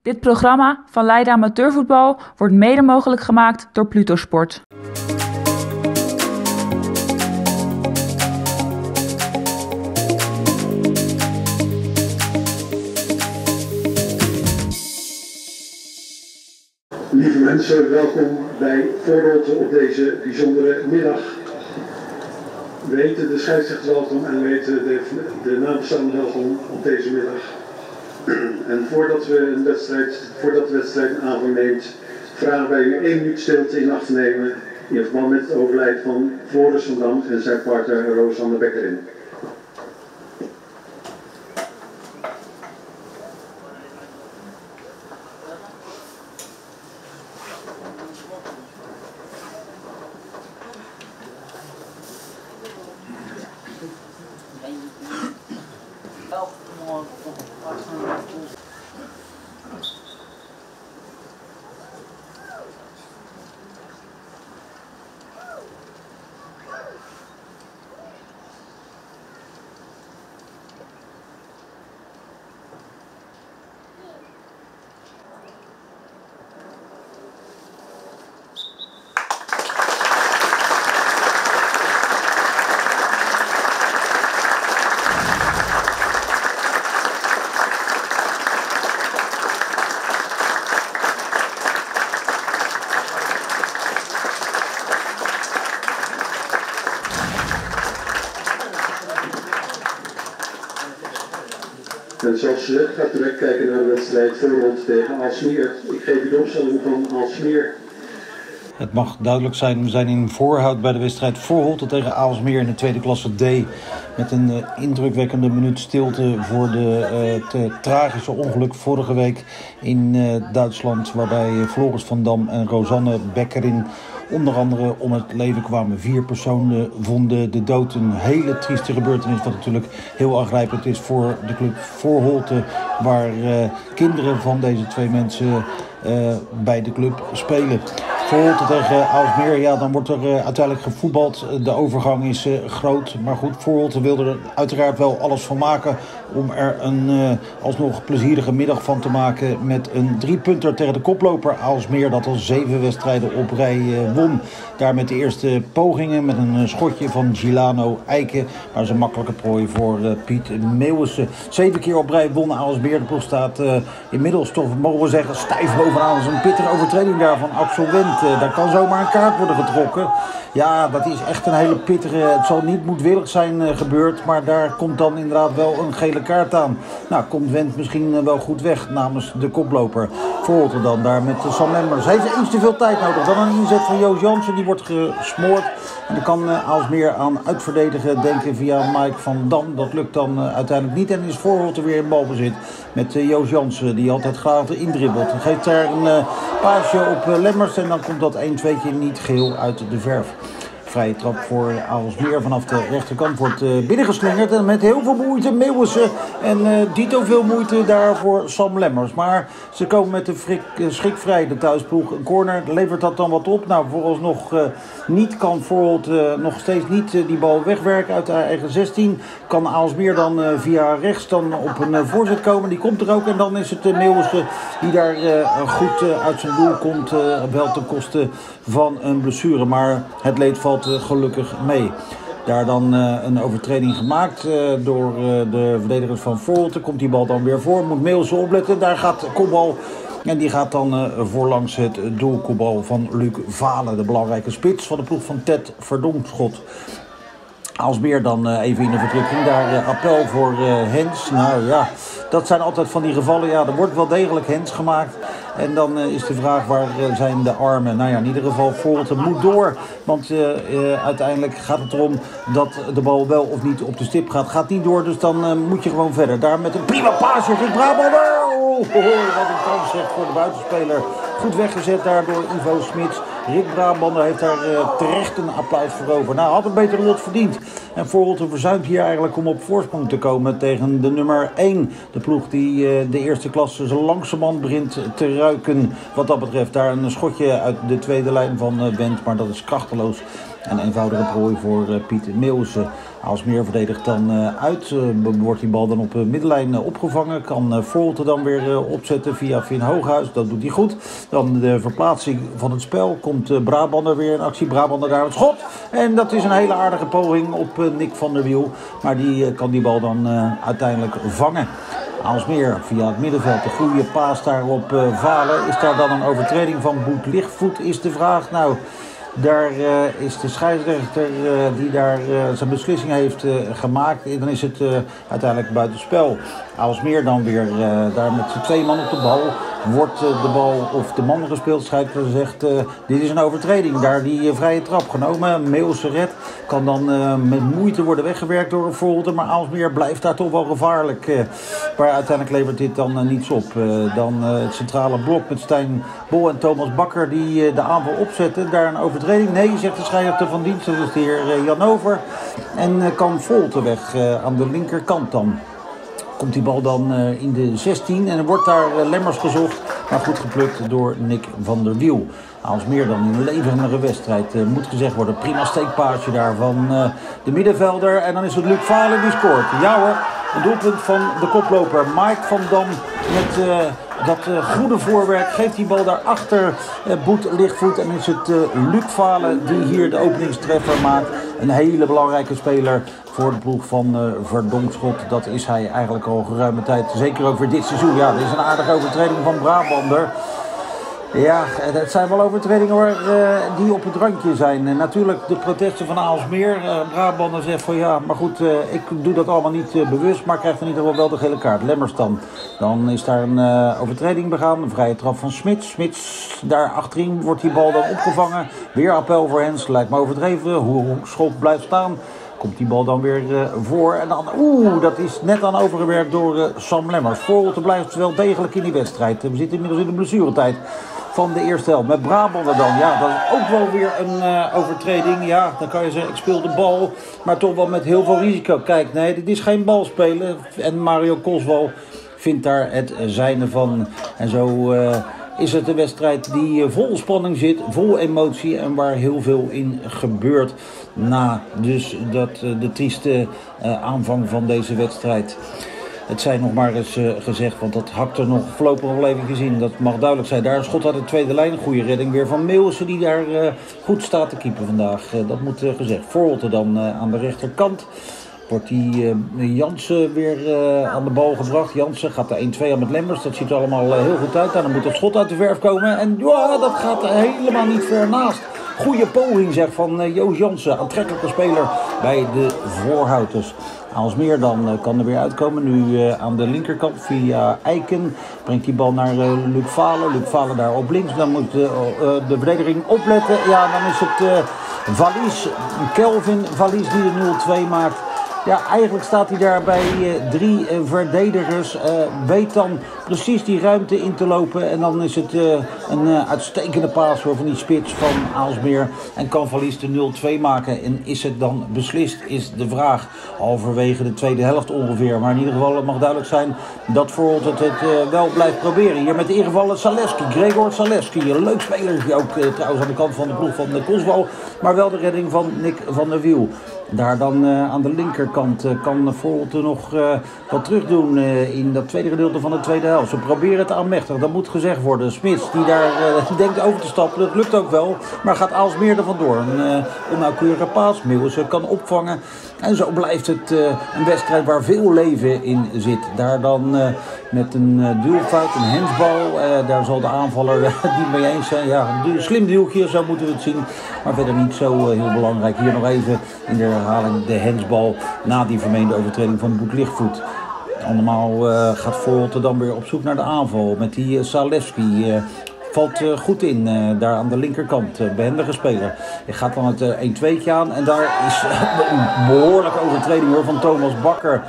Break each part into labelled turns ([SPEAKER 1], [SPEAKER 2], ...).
[SPEAKER 1] Dit programma van Leiden Amateurvoetbal wordt mede mogelijk gemaakt door Pluto Sport.
[SPEAKER 2] Lieve mensen, welkom bij Voorholte op deze bijzondere middag. We heten de scheidsrechters welkom en we heten de nabestaanden welkom op deze middag. En voordat de wedstrijd een aanvang neemt, vragen wij u 1 minuut stilte in acht te nemen in verband met het overlijden van Floris van Dam en zijn partner Rosanne Beckerin. En zoals gezegd gaat direct kijken naar de wedstrijd Voorholte tegen Aalsmeer. Ik geef u de opstelling van Aalsmeer.
[SPEAKER 3] Het mag duidelijk zijn, we zijn in voorhoud bij de wedstrijd Voorholte tegen Aalsmeer in de tweede klasse D. Met een indrukwekkende minuut stilte voor het tragische ongeluk vorige week in Duitsland. Waarbij Floris van Dam en Rosanne Beckerin onder andere om het leven kwamen. 4 personen vonden de dood. Een hele trieste gebeurtenis, wat natuurlijk heel aangrijpend is voor de club Voorholte, waar kinderen van deze 2 mensen bij de club spelen. Voorholte tegen Aalsmeer, ja, dan wordt er uiteindelijk gevoetbald. De overgang is groot, maar goed, Voorholte wil er uiteraard wel alles van maken om er een alsnog plezierige middag van te maken met een 3-punter tegen de koploper Aalsmeer, dat al 7 wedstrijden op rij won. Daar met de eerste pogingen met een schotje van Gilano Eiken, maar dat is een makkelijke prooi voor Piet Meeuwissen. 7 keer op rij won Aalsmeer. De ploeg staat inmiddels toch, mogen we zeggen, stijf bovenaan. Dat is een pittige overtreding daar van Axel Wendt. Daar kan zomaar een kaart worden getrokken. Ja, dat is echt een hele pittige. Het zal niet moedwillig zijn gebeurd, maar daar komt dan inderdaad wel een gele kaart aan. Nou, komt Wendt misschien wel goed weg namens de koploper. Voorholte dan daar met Sam Lemmers. Heeft iets te veel tijd nodig. Dan een inzet van Joost Jansen, die wordt gesmoord. En dan kan Aalsmeer aan uitverdedigen denken via Mike van Dam. Dat lukt dan uiteindelijk niet en is Voorholte weer in balbezit met Joost Jansen, die altijd graag indribbelt. Dan geeft daar een paasje op Lemmers en dan komt dat 1-2'tje niet geheel uit de verf. Vrije trap voor Aalsmeer vanaf de rechterkant wordt binnengeslingerd. En met heel veel moeite Meeuwissen en dito veel moeite daar voor Sam Lemmers. Maar ze komen met de schik vrij, de thuisploeg. Een corner, levert dat dan wat op? Nou, vooralsnog niet. Kan Voorholte nog steeds niet die bal wegwerken uit de eigen 16. Kan Aalsmeer dan via rechts dan op een voorzet komen. Die komt er ook en dan is het Meeuwissen die daar goed uit zijn doel komt. Wel ten koste van een blessure, maar het leed valt gelukkig mee. Daar dan een overtreding gemaakt door de verdedigers van Voorholte. Komt die bal dan weer voor, moet Meeuwissen opletten. Daar gaat de kopbal en die gaat dan voorlangs het doelkopbal van Luc Valen, de belangrijke spits van de ploeg van Ted Verdomschot. Aalsmeer dan even in de verdrukking. Daar appel voor Hens. Nou ja, dat zijn altijd van die gevallen. Ja, er wordt wel degelijk Hens gemaakt. En dan is de vraag, waar zijn de armen? Nou ja, in ieder geval Voorholte moet door. Want uiteindelijk gaat het erom dat de bal wel of niet op de stip gaat. Gaat niet door, dus dan moet je gewoon verder. Daar met een prima paasje. Rick Brabander. Wat een kans zegt voor de buitenspeler. Goed weggezet daar door Ivo Smits. Rick Brabander heeft daar terecht een applaus voor over. Nou, had een beter lot verdiend. En Voorholte verzuimt hier eigenlijk om op voorsprong te komen tegen de nummer 1. De ploeg die de eerste klasse zo langzamerhand begint te ruiken. Wat dat betreft daar een schotje uit de tweede lijn van Wendt, maar dat is krachteloos. Een eenvoudige prooi voor Piet Meeuwsen. Aalsmeer verdedigt dan uit. Wordt die bal dan op middenlijn opgevangen. Kan Volte dan weer opzetten via Finn Hooghuis. Dat doet hij goed. Dan de verplaatsing van het spel. Komt Brabander weer in actie. Brabander daar het schot. En dat is een hele aardige poging op Nick van der Wiel. Maar die kan die bal dan uiteindelijk vangen. Aalsmeer via het middenveld. De goede paas daar op Valen. Is daar dan een overtreding van Boet Lichtvoet is de vraag. Nou, daar is de scheidsrechter die daar zijn beslissing heeft gemaakt. En dan is het uiteindelijk buitenspel. Aalsmeer dan weer daar met z'n 2 man op de bal. Wordt de bal of de man gespeeld. Scheidsrechter zegt dit is een overtreding. Daar die vrije trap genomen. Meeuwse red kan dan met moeite worden weggewerkt door een Volte. Maar Aalsmeer blijft daar toch wel gevaarlijk. Maar uiteindelijk levert dit dan niets op. Dan het centrale blok met Stijn Bol en Thomas Bakker die de aanval opzetten. Daar een overtreding. Nee, zegt de scheidsrechter van dienst. Dat is de heer Jan Over. En kan Volte weg aan de linkerkant dan. Komt die bal dan in de 16 en er wordt daar Lemmers gezocht. Maar goed geplukt door Nick van der Wiel. Aalsmeer dan in een levendige wedstrijd. Moet gezegd worden, prima steekpaasje daar van de middenvelder. En dan is het Luc Valen die scoort. Ja hoor, een doelpunt van de koploper Mike van Dam met dat goede voorwerk. Geeft die bal daar achter Boet Lichtvoet. En is het Luc Valen die hier de openingstreffer maakt. Een hele belangrijke speler voor de ploeg van Verdonschot. Dat is hij eigenlijk al geruime tijd. Zeker ook weer dit seizoen. Ja, dit is een aardige overtreding van Brabander. Ja, het zijn wel overtredingen hoor, die op het randje zijn. Natuurlijk de protesten van Aalsmeer. Brabander zegt van ja, maar goed, ik doe dat allemaal niet bewust, maar krijgt in ieder geval wel de gele kaart. Lemmers dan. Dan is daar een overtreding begaan, een vrije trap van Smits. Smits, daar achterin wordt die bal dan opgevangen. Weer appel voor Hens, lijkt me overdreven. Hoe Schop blijft staan. Komt die bal dan weer voor. En dan, dat is net aan overgewerkt door Sam Lemmers. Volte blijft wel degelijk in die wedstrijd. We zitten inmiddels in de blessuretijd van de eerste helft. Met Brabander dan. Ja, dat is ook wel weer een overtreding. Ja, dan kan je zeggen, ik speel de bal. Maar toch wel met heel veel risico. Kijk, nee, dit is geen balspelen. En Mario Koswal vindt daar het zijne van. En zo is het een wedstrijd die vol spanning zit, vol emotie en waar heel veel in gebeurt na dus de trieste aanvang van deze wedstrijd. Het zij nog maar eens gezegd, want dat hakt er nog voorlopig nog wel even gezien. Dat mag duidelijk zijn. Daar een schot uit de tweede lijn. Een goede redding weer van Meeuwsen die daar goed staat te keeper vandaag. Dat moet gezegd. Volte dan aan de rechterkant. Wordt die Jansen weer aan de bal gebracht. Jansen gaat de 1-2 aan met Lemmers. Dat ziet er allemaal heel goed uit. Dan moet het schot uit de verf komen. En ja, dat gaat helemaal niet ver naast. Goeie poging zeg van Joost Jansen. Aantrekkelijke speler bij de Voorhouters. Aalsmeer dan kan er weer uitkomen. Nu aan de linkerkant via Eiken. Brengt die bal naar Luc Valen. Luc Valen daar op links. Dan moet de verdediging opletten. Ja, dan is het Valies. Kelvin Valies die de 0-2 maakt. Ja, eigenlijk staat hij daar bij 3 verdedigers. Weet dan precies die ruimte in te lopen. En dan is het een uitstekende paas van die spits van Aalsmeer. En kan Valies de 0-2 maken. En is het dan beslist, is de vraag. Halverwege de tweede helft ongeveer. Maar in ieder geval het mag duidelijk zijn dat Volte het wel blijft proberen. Hier met de ingevallen Zalewski. Gregor Zalewski. Een leuk speler. Ook trouwens aan de kant van de ploeg van de Koswal. Maar wel de redding van Nick van der Wiel. Daar dan aan de linkerkant kan Volte nog wat terug doen in dat tweede gedeelte van de tweede helft. Ze proberen het aanmächtig, dat moet gezegd worden. Smits die daar denkt over te stappen, dat lukt ook wel. Maar gaat Aalsmeer er vandoor. Een onnauwkeurige paas, Meeuwsen kan opvangen. En zo blijft het een wedstrijd waar veel leven in zit. Daar dan met een duelfout, een hensbal. Daar zal de aanvaller niet mee eens zijn. Ja, een slim dueltje, zo moeten we het zien. Maar verder niet zo heel belangrijk. Hier nog even in de herhaling de hensbal na die vermeende overtreding van Boet Lichtvoet. Allemaal gaat Volte dan weer op zoek naar de aanval met die Zalewski. Valt goed in, daar aan de linkerkant. Behendige speler. Hij gaat dan het 1-2'tje aan. En daar is een behoorlijke overtreding hoor, van Thomas Bakker.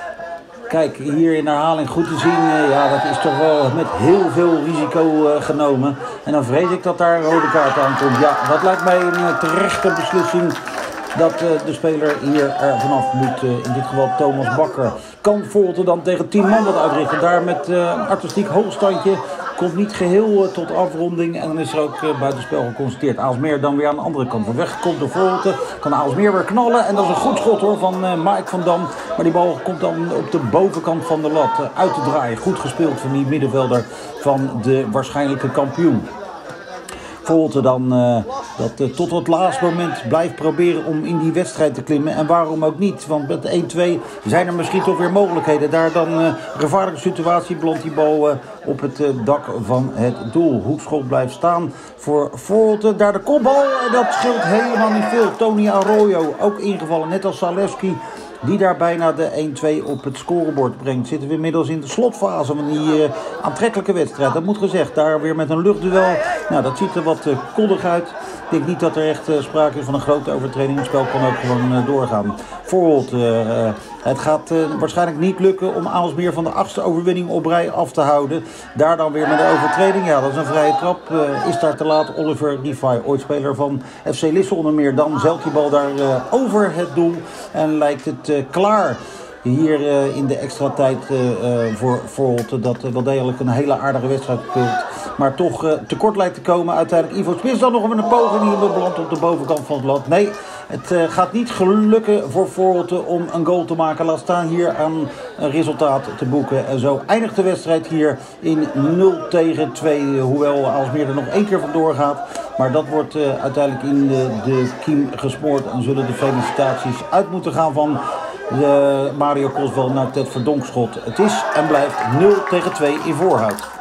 [SPEAKER 3] Kijk, hier in herhaling goed te zien. Ja, dat is toch wel met heel veel risico genomen. En dan vrees ik dat daar een rode kaart aankomt. Ja, dat lijkt mij een terechte beslissing. Dat de speler hier er vanaf moet, in dit geval Thomas Bakker. Kan Volte dan tegen 10 man wat uitrichten. Daar met een artistiek hoogstandje komt niet geheel tot afronding. En dan is er ook buitenspel geconstateerd. Aalsmeer dan weer aan de andere kant van weg. Komt door Voorholte. Kan Aalsmeer weer knallen. En dat is een goed schot hoor van Mike van Dam. Maar die bal komt dan op de bovenkant van de lat uit te draaien. Goed gespeeld van die middenvelder van de waarschijnlijke kampioen. Voorholte dan dat tot het laatste moment blijft proberen om in die wedstrijd te klimmen. En waarom ook niet? Want met 1-2 zijn er misschien toch weer mogelijkheden. Daar dan een gevaarlijke situatie, belandt die bal op het dak van het doel. Hoekschop blijft staan voor Voorholte. Daar de kopbal, dat scheelt helemaal niet veel. Tony Arroyo ook ingevallen, net als Zalewski. Die daar bijna de 1-2 op het scorebord brengt. Zitten we inmiddels in de slotfase van die aantrekkelijke wedstrijd. Dat moet gezegd, daar weer met een luchtduel. Nou, dat ziet er wat koddig uit. Ik denk niet dat er echt sprake is van een grote overtreding. Het spel kan ook gewoon doorgaan. Voorholte, het gaat waarschijnlijk niet lukken om Aalsmeer van de 8e overwinning op rij af te houden. Daar dan weer met de overtreding. Ja, dat is een vrije trap. Is daar te laat. Oliver Rifai, ooit speler van FC Lisse onder meer. Dan zeilt die bal daar over het doel. En lijkt het klaar. Hier in de extra tijd voor Voorholte dat wel degelijk een hele aardige wedstrijd speelt. Maar toch tekort lijkt te komen. Uiteindelijk Ivo Spits dan nog met een poging hier belandt op de bovenkant van het lat. Nee, het gaat niet gelukken voor Voorholte om een goal te maken. Laat staan hier aan een resultaat te boeken. En zo eindigt de wedstrijd hier in 0-2. Hoewel Aalsmeer er nog 1 keer vandoor gaat. Maar dat wordt uiteindelijk in de kiem gesmoord. En zullen de felicitaties uit moeten gaan van Mario Koswell naar Ted Verdonkschot. Het is en blijft 0-2 in Voorhout.